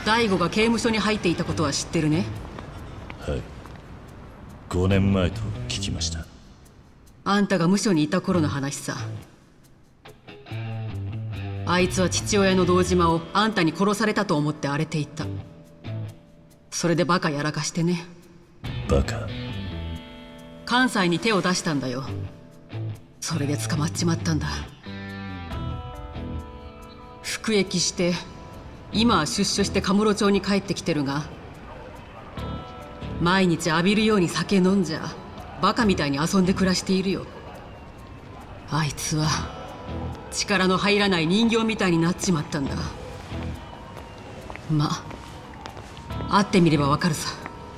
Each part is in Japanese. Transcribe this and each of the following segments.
大吾が刑務所に入っていたことは知ってるね。 はい、5年前と聞きました。 あんたが無所にいた頃の話さ。あいつは父親の堂島をあんたに殺されたと思って荒れていた。それでバカやらかしてね。 バカ？ 関西に手を出したんだよ。それで捕まっちまったんだ。服役して今は出所してカムロ町に帰ってきてるが、毎日浴びるように酒飲んじゃバカみたいに遊んで暮らしているよ。あいつは力の入らない人形みたいになっちまったんだ。まあ会ってみればわかるさ。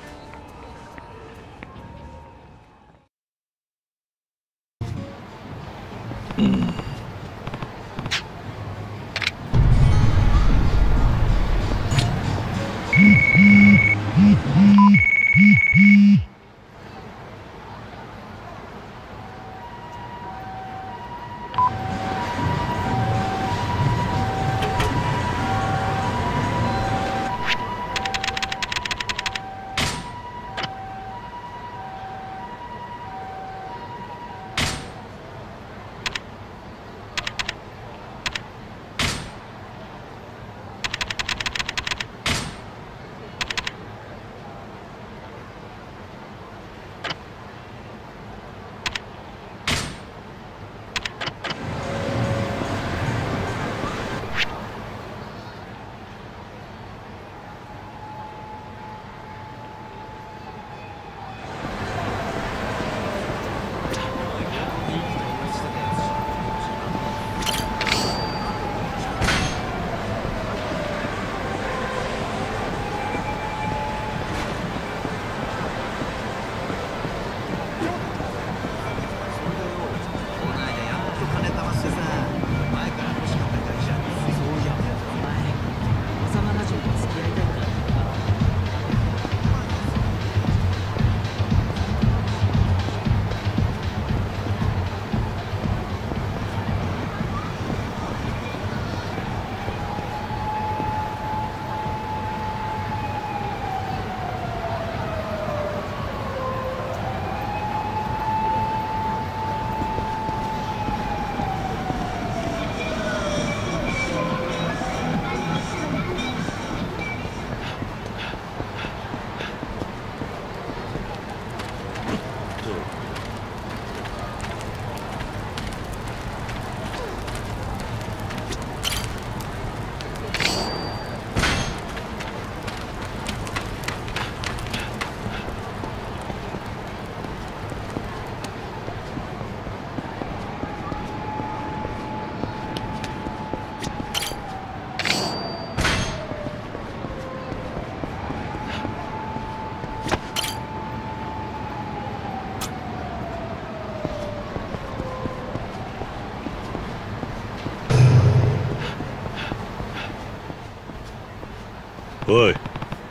おい。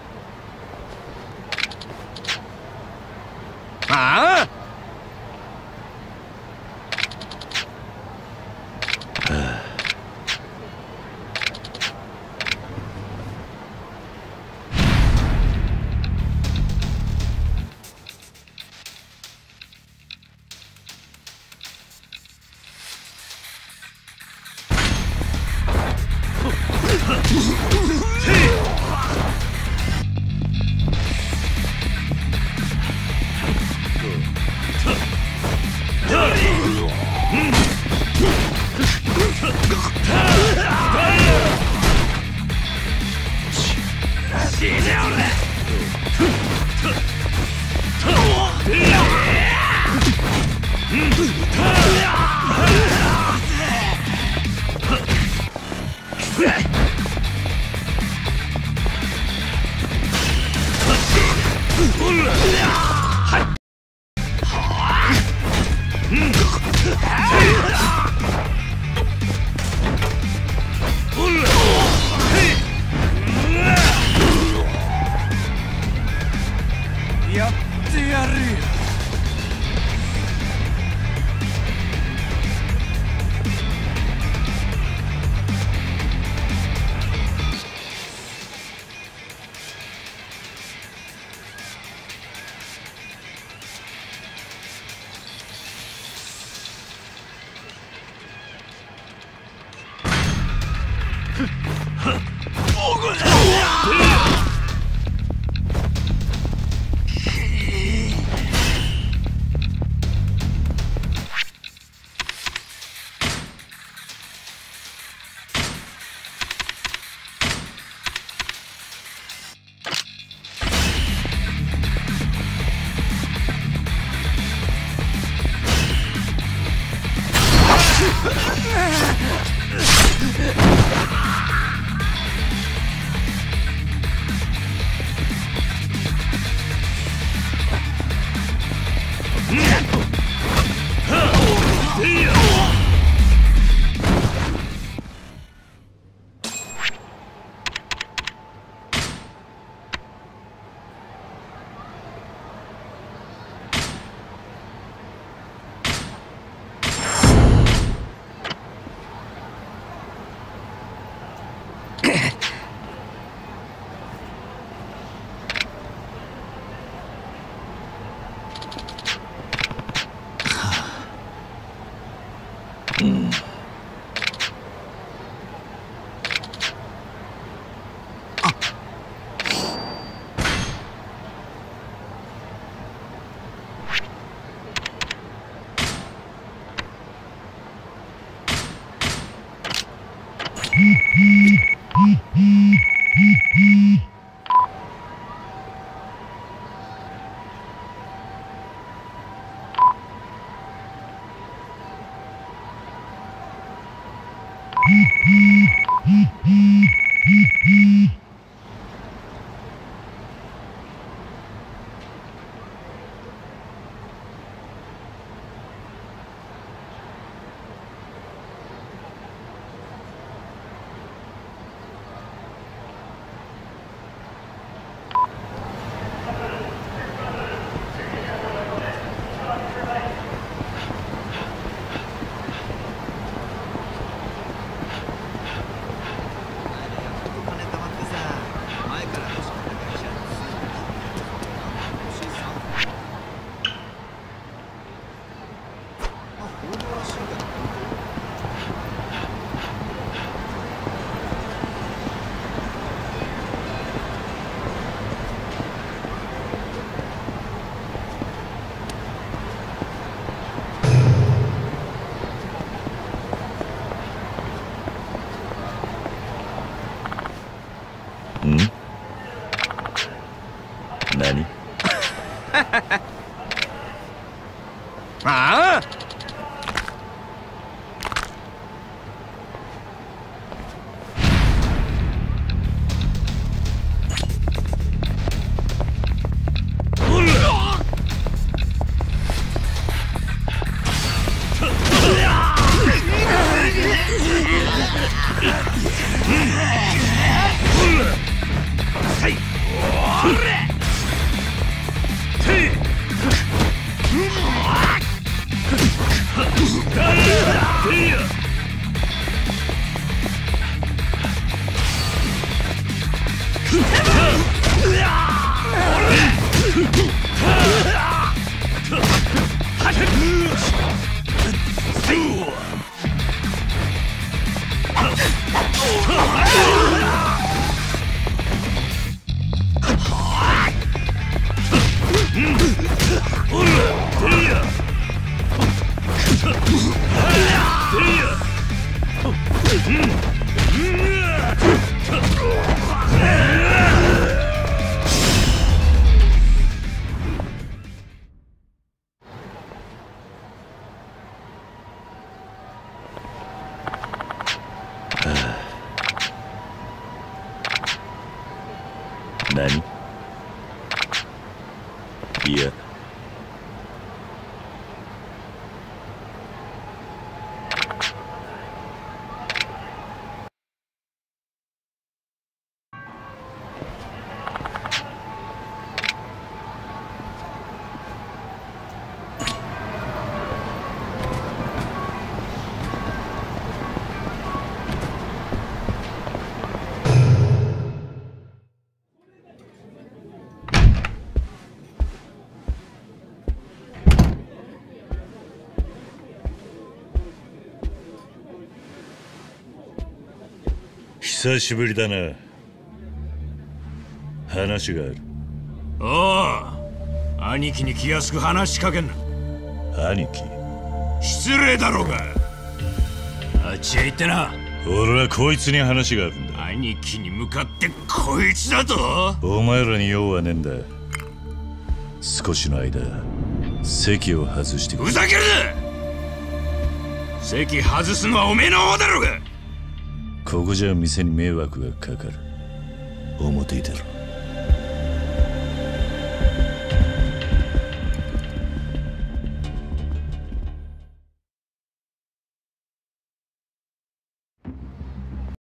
ああ。 何？ ああ、 何？いや、 久しぶりだな。話がある。 おお、兄貴に気安く話しかけんな。 兄貴？ 失礼だろうが。あっちへ行ってな。 俺はこいつに話があるんだ。 兄貴に向かってこいつだと？ お前らに用はねえんだ。少しの間席を外してくれ。 ふざけるな。席外すのはおめえの方だろうが。 ここじゃ店に迷惑がかかる。表出ろ。